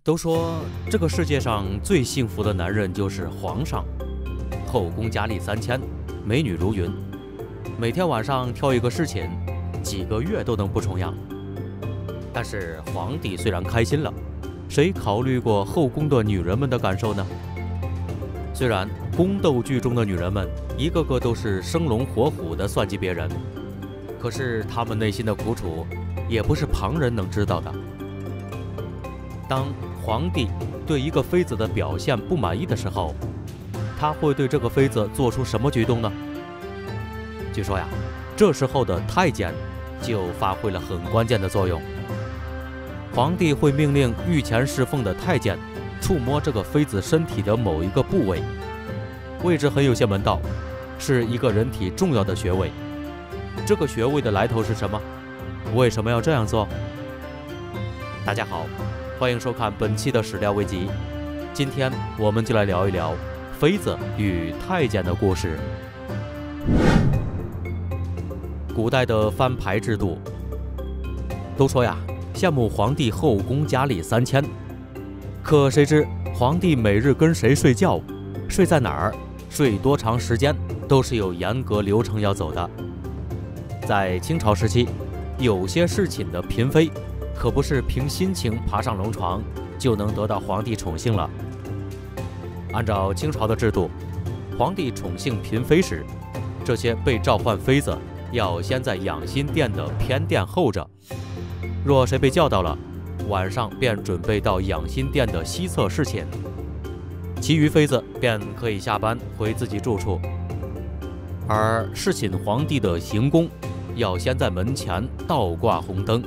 都说这个世界上最幸福的男人就是皇上，后宫佳丽3000，美女如云，每天晚上挑一个侍寝，几个月都能不重样。但是皇帝虽然开心了，谁考虑过后宫的女人们的感受呢？虽然宫斗剧中的女人们一个个都是生龙活虎地算计别人，可是她们内心的苦楚也不是旁人能知道的。当皇帝对一个妃子的表现不满意的时候，他会对这个妃子做出什么举动呢？据说呀，这时候的太监就发挥了很关键的作用。皇帝会命令御前侍奉的太监触摸这个妃子身体的某一个部位，位置很有些门道，是一个人体重要的穴位。这个穴位的来头是什么？为什么要这样做？大家好，欢迎收看本期的史料危机。今天我们就来聊一聊妃子与太监的故事。古代的翻牌制度，都说呀，羡慕皇帝后宫佳丽3000，可谁知皇帝每日跟谁睡觉，睡在哪儿，睡多长时间，都是有严格流程要走的。在清朝时期，有些侍寝的嫔妃可不是凭心情爬上龙床就能得到皇帝宠幸了。按照清朝的制度，皇帝宠幸嫔妃时，这些被召唤妃子要先在养心殿的偏殿候着，若谁被叫到了，晚上便准备到养心殿的西侧侍寝，其余妃子便可以下班回自己住处。而侍寝皇帝的行宫要先在门前倒挂红灯。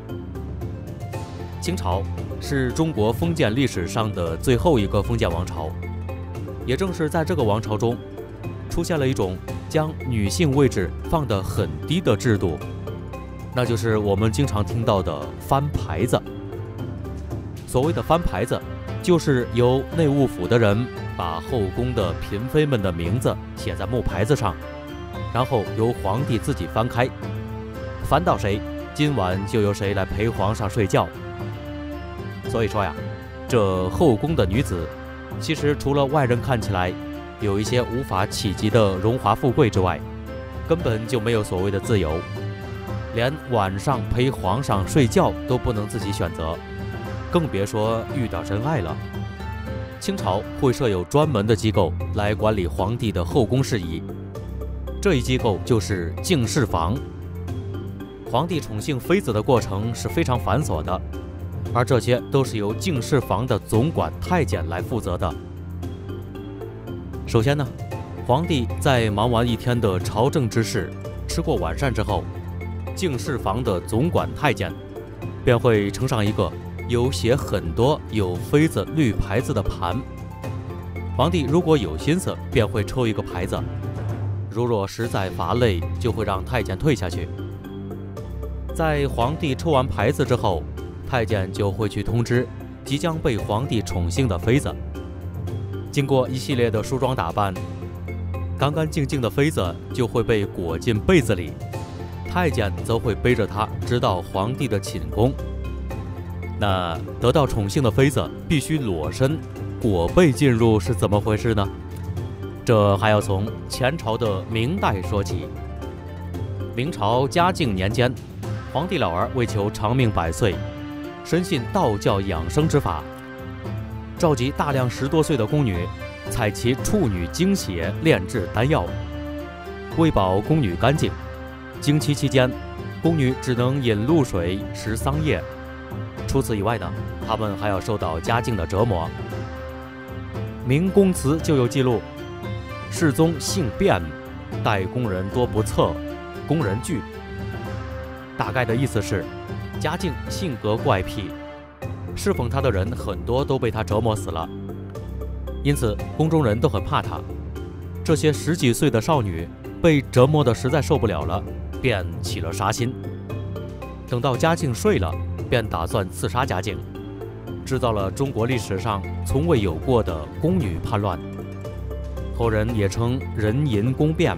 清朝是中国封建历史上的最后一个封建王朝，也正是在这个王朝中，出现了一种将女性位置放得很低的制度，那就是我们经常听到的翻牌子。所谓的翻牌子，就是由内务府的人把后宫的嫔妃们的名字写在木牌子上，然后由皇帝自己翻开，翻到谁，今晚就由谁来陪皇上睡觉。所以说呀，这后宫的女子，其实除了外人看起来有一些无法企及的荣华富贵之外，根本就没有所谓的自由，连晚上陪皇上睡觉都不能自己选择，更别说遇到真爱了。清朝会设有专门的机构来管理皇帝的后宫事宜，这一机构就是敬事房。皇帝宠幸妃子的过程是非常繁琐的，而这些都是由敬事房的总管太监来负责的。首先呢，皇帝在忙完一天的朝政之事，吃过晚膳之后，敬事房的总管太监便会呈上一个有写很多有妃子绿牌子的盘。皇帝如果有心思，便会抽一个牌子，如若实在乏累，就会让太监退下去。在皇帝抽完牌子之后，太监就会去通知即将被皇帝宠幸的妃子。经过一系列的梳妆打扮，干干净净的妃子就会被裹进被子里，太监则会背着她直到皇帝的寝宫。那得到宠幸的妃子必须裸身裹被进入是怎么回事呢？这还要从前朝的明代说起。明朝嘉靖年间，皇帝老儿为求长命百岁，深信道教养生之法，召集大量10多岁的宫女，采其处女精血炼制丹药，为保宫女干净，经期期间，宫女只能饮露水、食桑叶。除此以外呢，他们还要受到家境的折磨。明宫词就有记录：世宗性变，待宫人多不测，宫人惧。大概的意思是，嘉靖性格怪癖，侍奉他的人很多都被他折磨死了，因此宫中人都很怕他。这些10几岁的少女被折磨得实在受不了了，便起了杀心。等到嘉靖睡了，便打算刺杀嘉靖，制造了中国历史上从未有过的宫女叛乱，后人也称人淫宫变。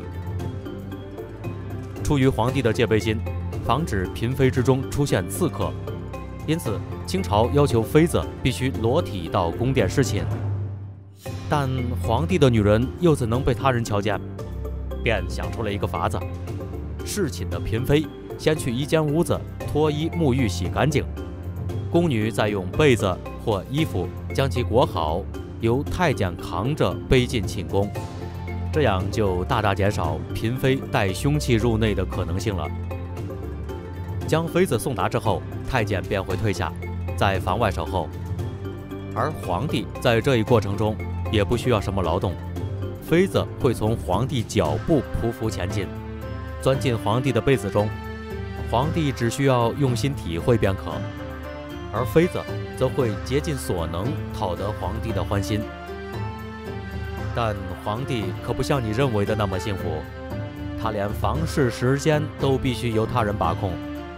出于皇帝的戒备心，防止嫔妃之中出现刺客， 因此清朝要求妃子必须裸体到宫殿侍寝。但皇帝的女人又怎能被他人瞧见？便想出了一个法子：侍寝的嫔妃先去一间屋子脱衣沐浴洗干净，宫女再用被子或衣服将其裹好，由太监扛着背进寝宫，这样就大大减少嫔妃带凶器入内的可能性了。将妃子送达之后，太监便会退下，在房外守候，而皇帝在这一过程中也不需要什么劳动，妃子会从皇帝脚部匍匐前进，钻进皇帝的被子中，皇帝只需要用心体会便可，而妃子则会竭尽所能讨得皇帝的欢心。但皇帝可不像你认为的那么幸福，他连房事时间都必须由他人把控。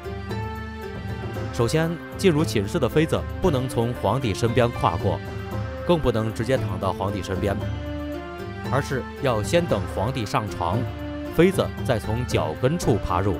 首先，进入寝室的妃子不能从皇帝身边跨过，更不能直接躺到皇帝身边，而是要先等皇帝上床，妃子再从脚跟处爬入。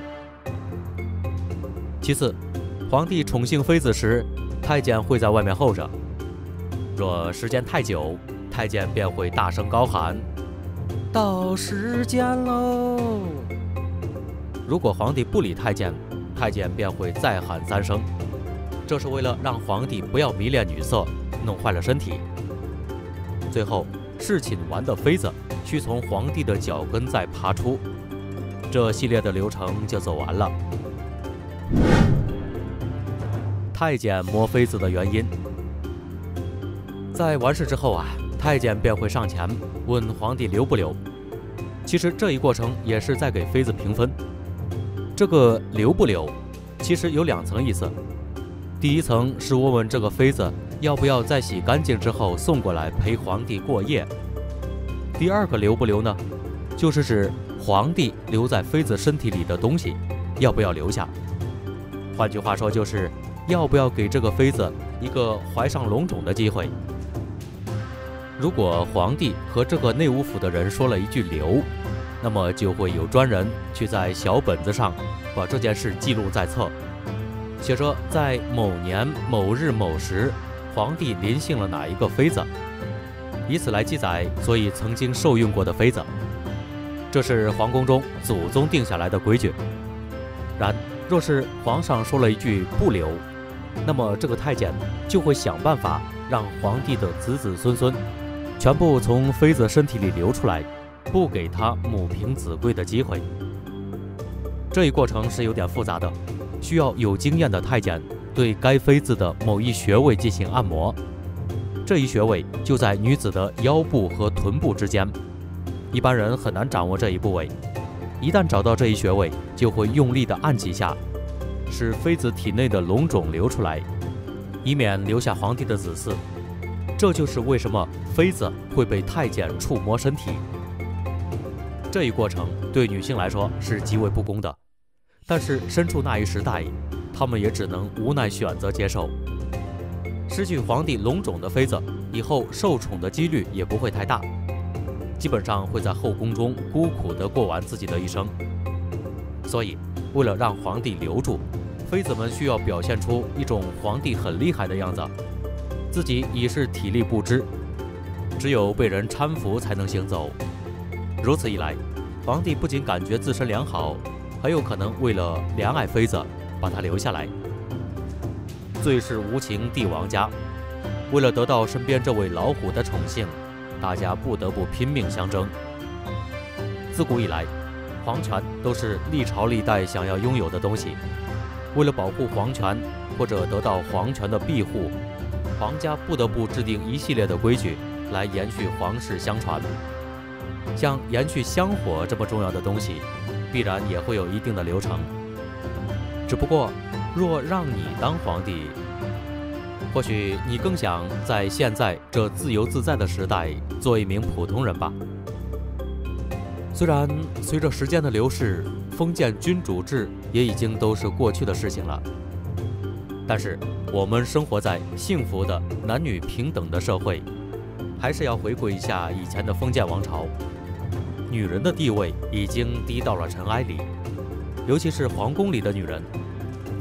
其次，皇帝宠幸妃子时，太监会在外面候着，若时间太久，太监便会大声高喊：“到时间喽！”如果皇帝不理太监，太监便会再喊3声，这是为了让皇帝不要迷恋女色，弄坏了身体。最后，侍寝完的妃子需从皇帝的脚跟再爬出，这系列的流程就走完了。太监摸妃子的原因，在完事之后太监便会上前问皇帝留不留。其实这一过程也是在给妃子评分。这个留不留其实有2层意思，第一层是问问这个妃子要不要在洗干净之后送过来陪皇帝过夜。第二个留不留呢，就是指皇帝留在妃子身体里的东西要不要留下。换句话说，就是要不要给这个妃子一个怀上龙种的机会。如果皇帝和这个内务府的人说了一句留，那么就会有专人去在小本子上把这件事记录在册，写着在某年某日某时，皇帝临幸了哪一个妃子，以此来记载所以曾经受孕过的妃子。这是皇宫中祖宗定下来的规矩。然若是皇上说了一句不留，那么这个太监就会想办法让皇帝的子子孙孙全部从妃子身体里流出来，不给他母凭子贵的机会。这一过程是有点复杂的，需要有经验的太监对该妃子的某一穴位进行按摩，这一穴位就在女子的腰部和臀部之间，一般人很难掌握这一部位。一旦找到这一穴位，就会用力地按几下，使妃子体内的龙种流出来，以免留下皇帝的子嗣。这就是为什么妃子会被太监触摸身体。这一过程对女性来说是极为不公的，但是身处那一时代，她们也只能无奈选择接受。失去皇帝龙种的妃子，以后受宠的几率也不会太大，基本上会在后宫中孤苦地过完自己的一生。所以，为了让皇帝留住，妃子们需要表现出一种皇帝很厉害的样子，自己已是体力不支，只有被人搀扶才能行走。如此一来，皇帝不仅感觉自身良好，还有可能为了怜爱妃子，把她留下来。最是无情帝王家，为了得到身边这位老虎的宠幸，大家不得不拼命相争。自古以来，皇权都是历朝历代想要拥有的东西。为了保护皇权或者得到皇权的庇护，皇家不得不制定一系列的规矩来延续皇室相传。像延续香火这么重要的东西，必然也会有一定的流程。只不过，若让你当皇帝，或许你更想在现在这自由自在的时代做一名普通人吧。虽然随着时间的流逝，封建君主制也已经都是过去的事情了，但是我们生活在幸福的男女平等的社会，还是要回归一下以前的封建王朝。女人的地位已经低到了尘埃里，尤其是皇宫里的女人，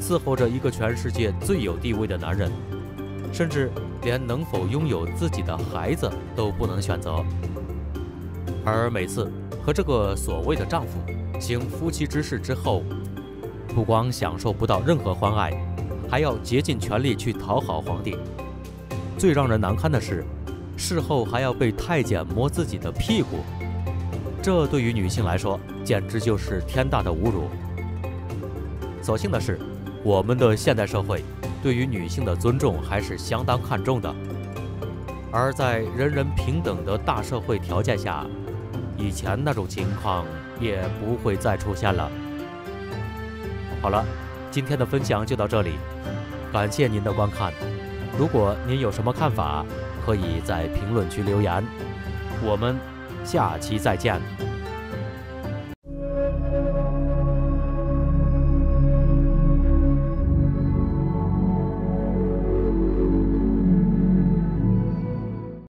伺候着一个全世界最有地位的男人，甚至连能否拥有自己的孩子都不能选择。而每次和这个所谓的丈夫行夫妻之事之后，不光享受不到任何欢爱，还要竭尽全力去讨好皇帝。最让人难堪的是，事后还要被太监摸自己的屁股，这对于女性来说简直就是天大的侮辱。所幸的是，我们的现代社会对于女性的尊重还是相当看重的，而在人人平等的大社会条件下，以前那种情况也不会再出现了。好了，今天的分享就到这里，感谢您的观看。如果您有什么看法，可以在评论区留言。我们下期再见。